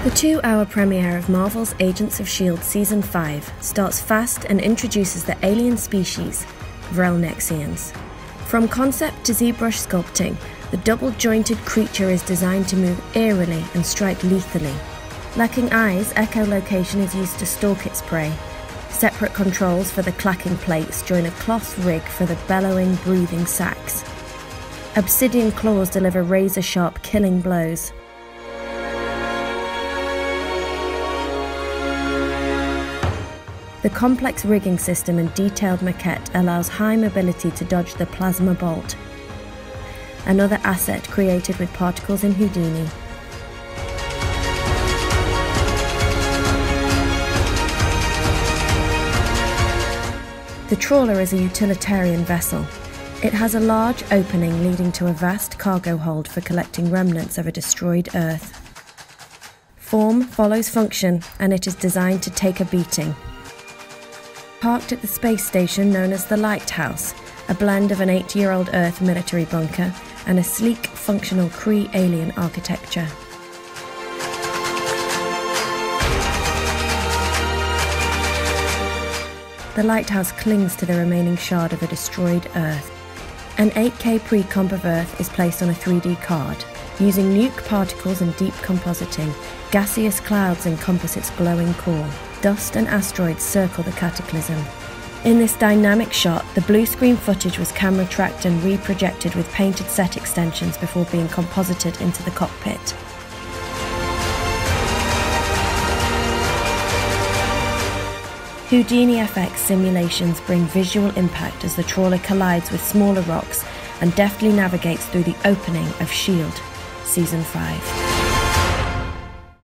The 2-hour premiere of Marvel's Agents of S.H.I.E.L.D. Season 5 starts fast and introduces the alien species, Vrelnexians. From concept to ZBrush sculpting, the double-jointed creature is designed to move eerily and strike lethally. Lacking eyes, echolocation is used to stalk its prey. Separate controls for the clacking plates join a cloth rig for the bellowing, breathing sacs. Obsidian claws deliver razor-sharp killing blows. The complex rigging system and detailed maquette allows high mobility to dodge the plasma bolt, another asset created with particles in Houdini. The trawler is a utilitarian vessel. It has a large opening leading to a vast cargo hold for collecting remnants of a destroyed Earth. Form follows function, and it is designed to take a beating. Parked at the space station known as the Lighthouse, a blend of an 8-year-old Earth military bunker and a sleek, functional Kree alien architecture. The Lighthouse clings to the remaining shard of a destroyed Earth. An 8K pre-comp of Earth is placed on a 3D card. Using nuke particles and deep compositing, gaseous clouds encompass its glowing core. Dust and asteroids circle the cataclysm. In this dynamic shot, the blue screen footage was camera tracked and reprojected with painted set extensions before being composited into the cockpit. Houdini FX simulations bring visual impact as the trawler collides with smaller rocks and deftly navigates through the opening of S.H.I.E.L.D. Season 5.